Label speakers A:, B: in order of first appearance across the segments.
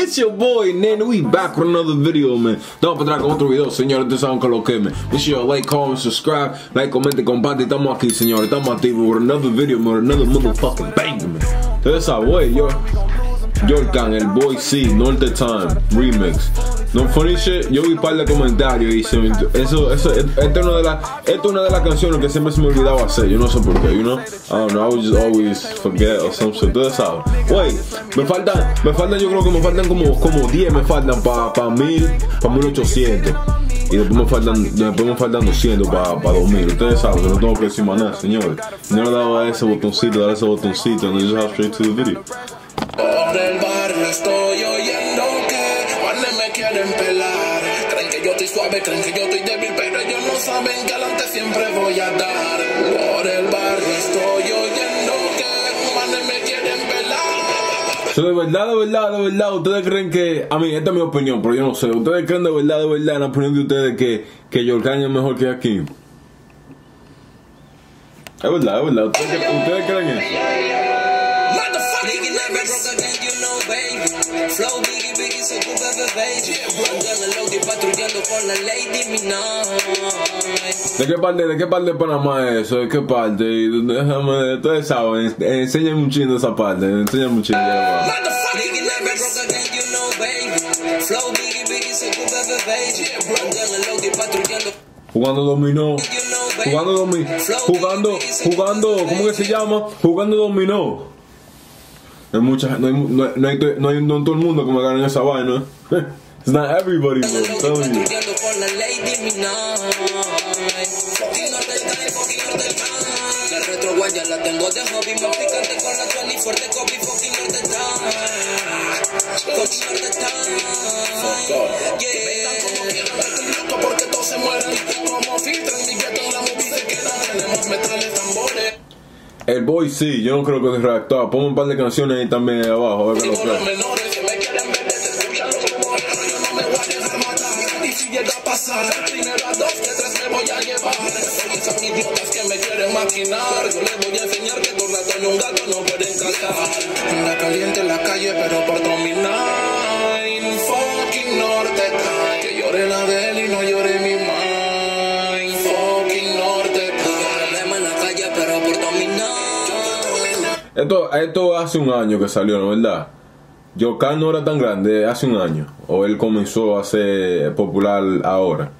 A: It's your boy Nen. We back with another video, man. Estamos para atrás con otro video, señores. Ustedes saben con lo que, man. Make sure you like, comment, subscribe, like, comente, comparte. Estamos aquí, señores. Estamos activos with another video, man. Another motherfucking bang, man. Ustedes saben, güey, yo. Yorkan, el Boy C, Norte Time, Remix. No funny shit, yo vi un par de comentarios y esta es una de las canciones que siempre se me olvidaba hacer. Yo no sé por qué, you know? I don't know, I would just always forget or some shit. Ustedes saben. Wey, me faltan, yo creo que me faltan como 10 me faltan para 1800. Y después me faltan 200 para 2000. Ustedes saben que no tengo que decir más nada, señores. No le daba ese botoncito, and then just hop straight to the video.
B: Por el barrio estoy oyendo que manes me quieren pelar. Creen que yo estoy suave, creen que yo estoy débil, pero ellos no saben que adelante siempre voy a dar. Por el barrio estoy oyendo que manes me quieren pelar.
A: So, de verdad, ustedes creen que, a mí, esta es mi opinión, pero yo no sé. Ustedes creen de verdad, en la opinión de ustedes que Yorkan es mejor que aquí. Es verdad. ¿Ustedes creen eso?
C: Flow Biggie, se ocupa baby. Ando en el Audi patrullando con la Lady Minaj.
A: ¿De qué parte de Panamá es eso? ¿De qué parte? Déjame, ustedes saben, enséñame un chingo de esa parte, enséñame un chingo.
C: Flow Biggie, se ocupa baby. Ando en el Audi patrullando.
A: Jugando dominó, ¿cómo que se llama? Jugando dominó. No hay todo el mundo que me gane esa vaina. It's not everybody, bro. I'm telling you.
C: La retro guaya la tengo de hobby, más picante con la 24 de Kobe, fucking all the
B: Yeah. Porque todos se mueren como filtran mi gueto en la movie se quedan. Tenemos metales, tambores.
A: El Boy C, yo no creo que es redactado. Pongo un par de canciones ahí también ahí abajo, a ver qué lo que
B: Los menores que me quieren ver desde escuchando como yo no me voy a dejar matar. Y si llega a pasar, primero a 2 que 3 me voy a llevar. Porque son idiotas que me quieren maquinar. Yo les voy a enseñar que dos ratos en un gato no pueden calcar. Anda caliente en la calle, pero por dominar. Fucking Norte Time. Que llore la de él y no llore mi mind. Fucking Norte Time.
C: Problema en la calle, pero por dominar.
A: Esto hace un año que salió, ¿no? ¿Verdad? Yorkan no era tan grande hace un año. O él comenzó a ser popular ahora.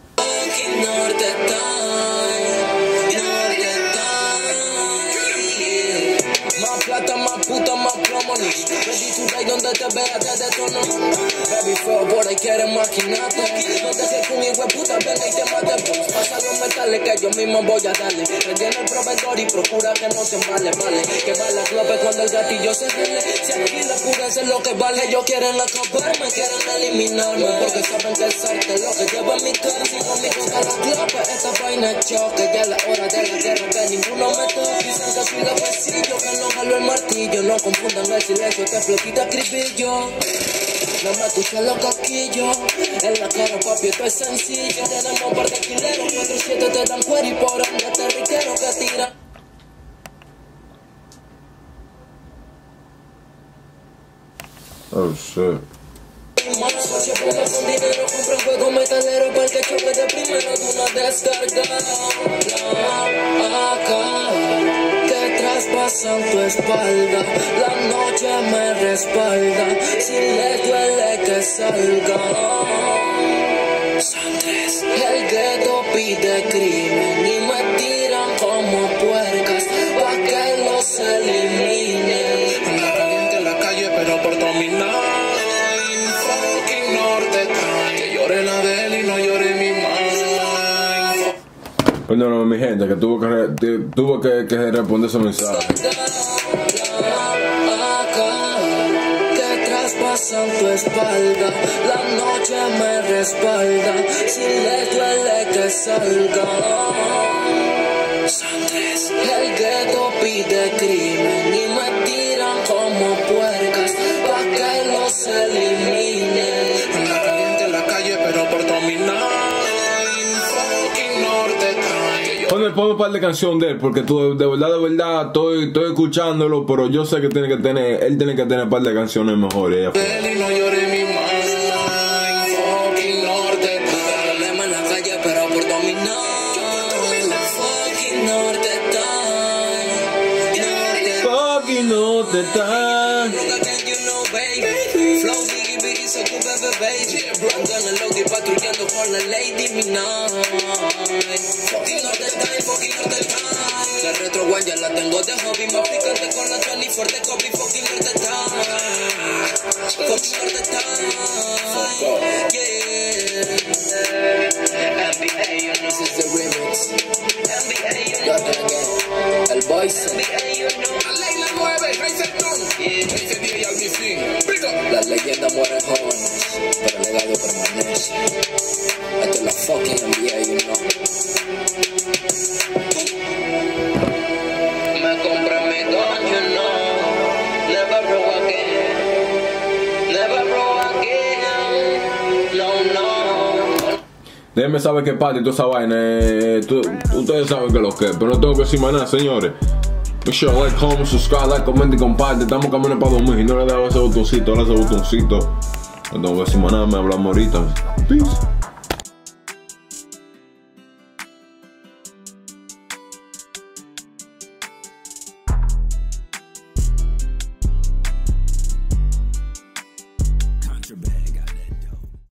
C: Más plata, más puta, más promo. Ready to ride donde te vea te detono. Baby feo por ahí quieren maquinarte. No te dejes con hijo de puta, venga y te mate. Pasa los metales que yo mismo voy a darle. Rellena el proveedor y procura que no se embale, vale. Que va la clope cuando el gatillo se jale. Si aquí la pura es lo que vale. Ellos quieren acabarme, quieren eliminarme. Porque saben que el sarte lo que lleva en mi cara. Si conmigo está la clope, esta vaina es choque. Ya es la hora de la guerra que ninguno me toca. Dicen que soy la besillo, que no jalo el martillo. No confundan el silencio, te flotita escribillo. No me escuchan los casquillos. En la cara, papi, esto es sencillo. Tenemos un par de quileros, 4-7 te dan fuera y por ende este riquero que tira.
A: Oh shit.
C: Siempre ando con dinero, compro un juego metalero para el que choque de primero de una descarga. Acá, que traspasan tu espalda, la noche me respalda, si le duele que salga. Son 3. El gueto pide crimen y me tiran como puercas pa' que los eliminen.
B: Anda caliente en la calle, pero por dominar. Fucking Norte Time. Que llore la de él y no llore mi mind.
A: Perdóname, mi gente, que tuvo que responder ese mensaje.
C: Que traspasan tu espalda, la noche me respalda, si le duele que salga. Son 3. El gueto pide crimen y me tiran como puercas pa' que los eliminen.
B: Anda caliente en la calle, pero por dominar. Fucking Norte Time.
A: ponme un par de canciones de él, porque tú de verdad estoy escuchándolo, pero yo sé que él tiene que tener un par de canciones mejores.
C: Ven y no llores mi mind, fucking norte. Problema en la calle, pero por dominar. Fucking norte time.
A: Fucking no te está.
C: Nunca can you know, baby. Flow diggy biggy, so good, baby. Ando en el lobby patrullando por la Lady Minaj. Fucking norte time, fucking norte time. La retro one ya la tengo de hobby. Más picante con la 24 de Kobe. Fucking norte time. Fucking norte time. Yeah. NBA, you know. This is the remix. NBA, you know. El Boys. NBA, you know.
B: Aleila 9, Raizetón. Dice DJ al fin.
C: Las leyendas mueren jóvenes, pero el legado permanece. Esto es la fucking NBA, you know. Me compré mi gun, you know. Never broke again. Never broke again. No, no.
A: Déjenme saber qué parte y toda esa vaina. Ustedes saben que lo que es, pero no tengo que decir más nada, señores. Make sure like, comment, subscribe, like, comenta y comparte. Estamos caminando para 2000 y no le he dado ese botoncito, ahora ese botoncito. No tengo que decir más nada, me hablamos ahorita. Peace.